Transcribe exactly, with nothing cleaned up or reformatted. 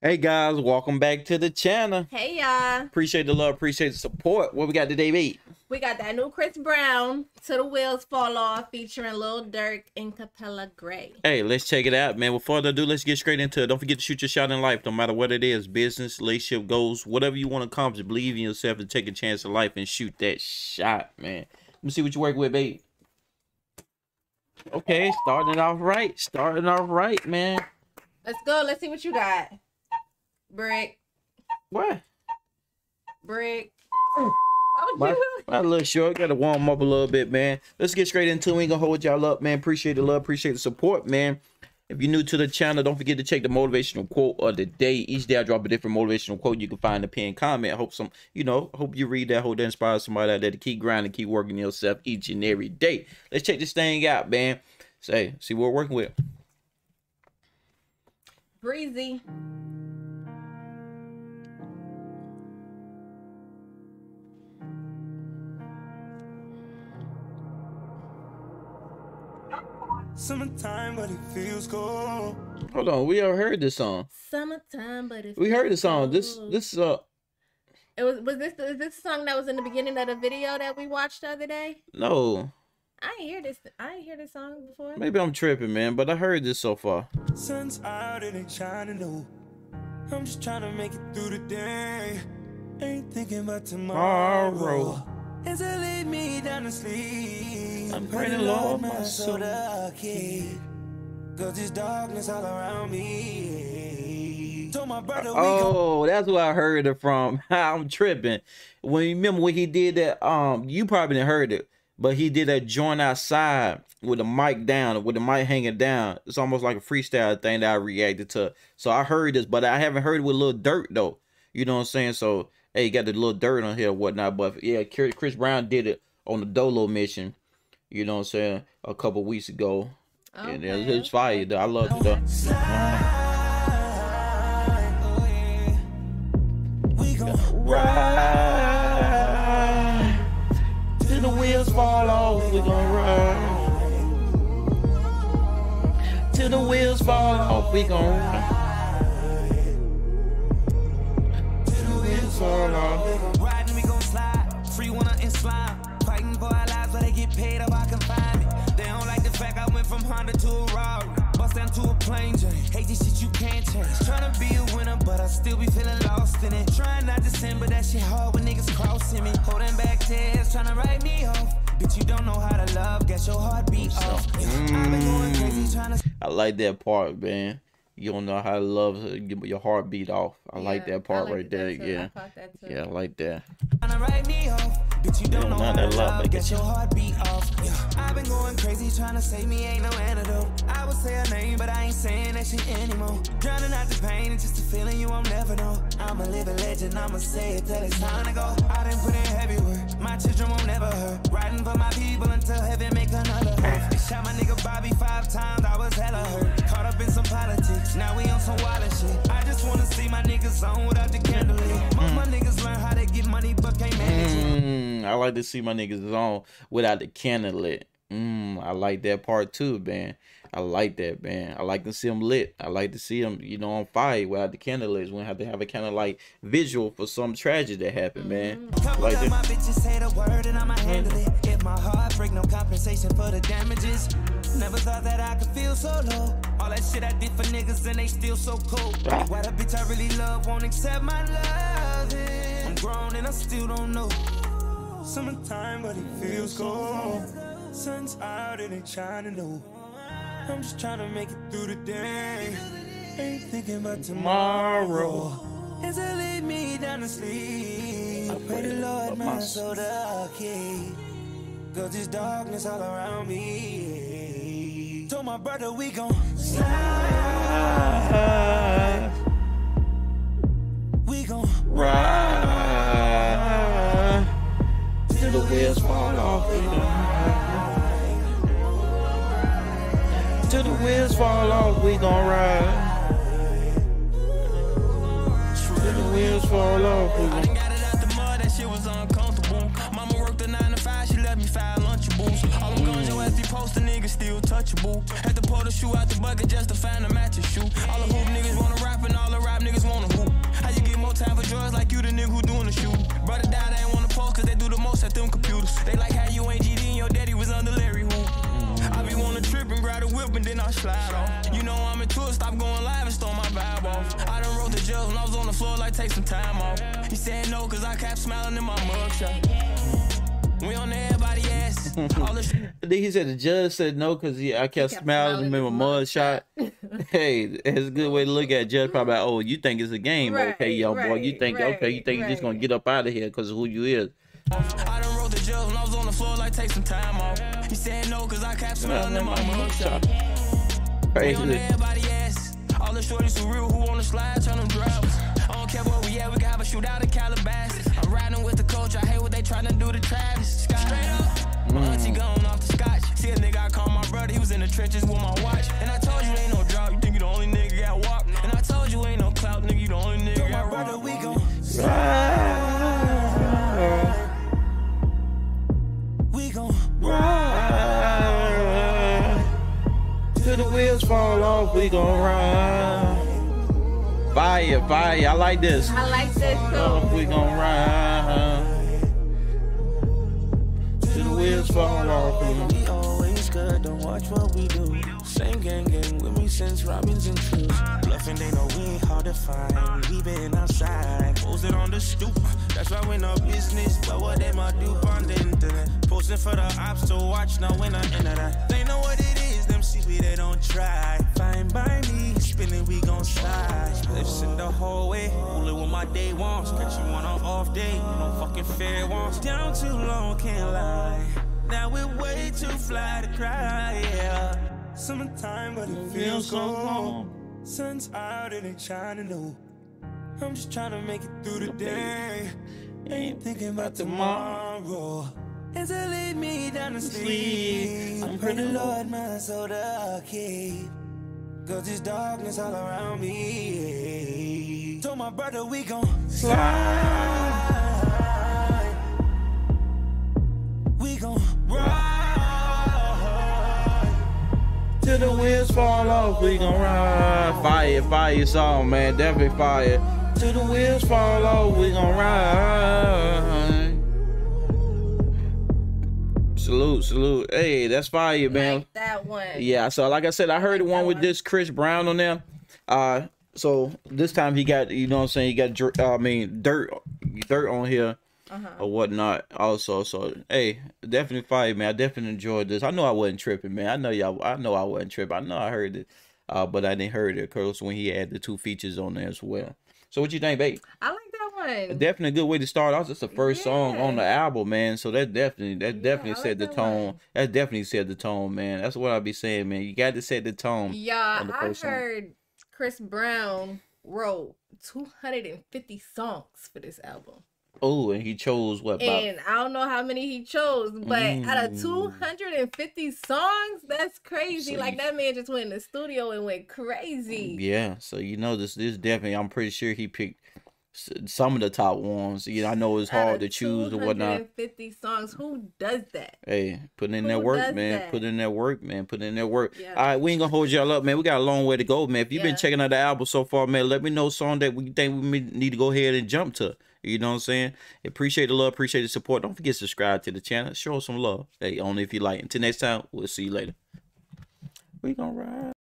Hey guys, welcome back to the channel. Hey y'all. Appreciate the love, appreciate the support. What we got today, babe? We got that new Chris Brown, "Till the Wheels Fall Off," featuring Lil Durk and Capella Gray. Hey, let's check it out, man. Without further ado, let's get straight into it. Don't forget to shoot your shot in life, no matter what it is. Business, relationship, goals, whatever you want to accomplish. Believe in yourself and take a chance in life and shoot that shot, man. Let me see what you work with, babe. Okay, starting it off right. Starting off right, man. Let's go. Let's see what you got. Brick. What? Brick. Oh, my, my little short. Got to warm up a little bit, man. Let's get straight into it. We ain't gonna hold y'all up, man. Appreciate the love, appreciate the support, man. If you're new to the channel, don't forget to check the motivational quote of the day. Each day I drop a different motivational quote. You can find the pinned comment. Hope some, you know, hope you read that. Hope that inspires somebody out there to keep grinding, keep working yourself each and every day. Let's check this thing out, man. Say, see what we're working with. Breezy. Summertime, but it feels cold. Hold on, we already heard this song. Summertime, but it we heard the song. cold. This, this, uh, it was was this is this song that was in the beginning of the video that we watched the other day? No, I ain't hear this. I ain't hear this song before. Maybe I'm tripping, man. But I heard this so far. Sun's out and ain't shining though. I'm just trying to make it through the day. Ain't thinking about tomorrow. tomorrow. As I lay me down to sleep, I'm praying, Lord, my soul. Cause there's darkness all around me. Told my brother we oh, that's where I heard it from. I'm tripping. When you remember when he did that, um, you probably didn't heard it, but he did that joint outside with the mic down, with the mic hanging down. It's almost like a freestyle thing that I reacted to. So I heard this, but I haven't heard it with Lil Durk though. You know what I'm saying? So hey, you got the little dirt on here or whatnot, but yeah, Chris Brown did it on the Dolo mission, you know what I'm saying, a couple weeks ago. Okay, and it was fire, though. I love it, though. We gon' ride till the wheels fall off. We gon' ride till the wheels fall off. We gon' ride. Riding, we gon' slide. Free one and slime. Fighting for our lives, but they get paid up, I can find it. They don't like the fact I went from Honda to a Rari. Bust down to a plane journey. Hate this shit you can't change. Trying to be a winner, but I still be feeling lost in it. Trying not to sin, but that shit hard when niggas crossing me. Holding back tears, trying to write me off. Bitch, you don't know how to love. Get your heart beat off. Mm. I've been going crazy trying to. I like that part, man. You don't know how to love your heartbeat off. I yeah, like that part like right there. Yeah. I yeah, I like that. Write me off. Bitch, you don't know how to love. Get your heart beat off. Yeah. I've been going crazy trying to save me, ain't no antidote. I would say a name, but I ain't saying that shit anymore. Drowning out the pain, it's just a feeling you won't never know. I'm a living legend, I'ma say it till it's time to go. I done put in heavy work, my children won't never hurt. Riding for my people until heaven make another earth. They shot my nigga Bobby five times, I was hella hurt. Caught up in some politics, now we on some wild shit. I just wanna see my niggas on without the candlelit. Most mm. my niggas learn how to get money but can't manage it. Mm, I like to see my niggas on without the candle lit. Mm, I like that part too, man. I like that, man. I like to see them lit. I like to see them, you know, on fire without the candle lit. We have to have a kind of like visual for some tragedy that happened, man. Mm. Like that. My bitches say the word and I'ma handle it. If my heart break, no compensation for the damages. Never thought that I could feel so low. All that shit I did for niggas and they still so cold. Ah. Why the bitch I really love won't accept my love? I'm grown and I still don't know. Summertime, but it feels cold. Sun's out and ain't shining though. I'm just trying to make it through the day. Ain't thinking about tomorrow. As I lay me down to sleep, I pray the Lord my soul to keep. Cause there's darkness all around me. Told my brother we gon' slide. We gon' ride till the wheels fall off. We gon' ride till the wheels fall off. We gon' ride till the wheels fall off. We gon' all them guns your ass be posting, niggas still touchable. Had to pull the shoe out the bucket just to find a match to shoot. All the hoop niggas wanna rap and all the rap niggas wanna drugs like you the nigga who doing the shooting. Brother died, they ain't wanna post cause they do the most at them computers. They like how you ain't G D and your daddy was under Larry Who. I be wanna trip and grab a whip and then I slide off. You know I'm into it, stop going live and stole my vibe off. I done wrote the jail when I was on the floor like take some time off. He said no cause I kept smiling in my mugshot. We on everybody ass. All this I think he said the judge said no because he I kept, kept smiling in my mud shot. Hey, it's a good way to look at it. Judge probably like, oh, you think it's a game. Right, okay, young right, boy. You think right, okay, you think right. you're just gonna get up out of here because of who you is. I done wrote the jail when I was on the floor like take some time off. He said no cause I kept smiling in my mugshot. We on everybody ass. All the shorties who real who on the slide turn them drivers. I don't care where we at, we can have a shootout in Calabasas. I'm riding with the coach, I hate what they tryna do to Travis. Scott. Straight up, my auntie gone off the scotch. See a nigga I call my brother, he was in the trenches with my watch. And I told you ain't no drop, you think you the only nigga got walk. And I told you ain't no clout, nigga, you the only nigga got brother, we gon' ride. We gon' ride. Till the wheels fall off, we gon' ride. Fire, fire, I like this. I like this too. We gon' ride. Till the wheels fall off. We always good, don't watch what we do. Same gang gang with me since Robbins and Truth. Bluffing, they know we ain't hard to find. We been outside, posted on the stoop. That's why we no business, but what they might do on the internet. Posting for the ops to watch, now when I enter that. They know what it is, them see we they don't try. Fine by me, spinning we gon' slide. Lips in the hallway, only when my day wants. Catch you on an off day, no fucking fair wants. Down too long, can't lie. Now we're way too fly to cry, yeah. Summertime, but it feels so long. Sun's out and it's shining low. I'm just trying to make it through the day. Ain't thinking about tomorrow. As I lay me down to sleep, I pray the Lord my soul to keep. Cause there's darkness all around me. Told my brother we gon' slide. We gon' ride. Till the wheels fall off, we gon' ride. Fire, fire song, man. Definitely fire. Till the wheels fall off, we gon' ride. Salute, salute. Hey, that's fire, man. Like that one. Yeah, so like I said, I heard like the one with one. This Chris Brown on there. Uh, so this time he got, you know what I'm saying, he got, uh, I mean, dirt, dirt on here. Uh-huh. Or whatnot also. So hey, definitely fire, man. I definitely enjoyed this. I know I wasn't tripping, man. I know y'all, I know I wasn't tripping. I know I heard it, uh but I didn't heard it, of course, when he had the two features on there as well. So what you think, babe? I like that one. Definitely a good way to start off. It's the first yeah. song on the album, man. So that definitely that yeah, definitely set like the tone. One. That definitely set the tone, man. That's what I be saying, man. You got to set the tone. Yeah, I heard song. Chris Brown wrote two hundred fifty songs for this album. Oh, and he chose what? And about... I don't know how many he chose, but mm. out of two hundred fifty songs, that's crazy. So like, you... that man just went in the studio and went crazy. Yeah, so you know, this this definitely, I'm pretty sure he picked some of the top ones. You know, I know it's hard to choose and whatnot. two hundred fifty songs, who does that? Hey, put in that work, man. That? Put in that work, man. Put in that work. Yeah. All right, we ain't gonna hold y'all up, man. We got a long way to go, man. If you've yeah. been checking out the album so far, man, let me know song that we think we need to go ahead and jump to. You know what I'm saying? Appreciate the love, appreciate the support. Don't forget to subscribe to the channel. Show us some love. Hey, only if you like. Until next time, we'll see you later. We gonna ride.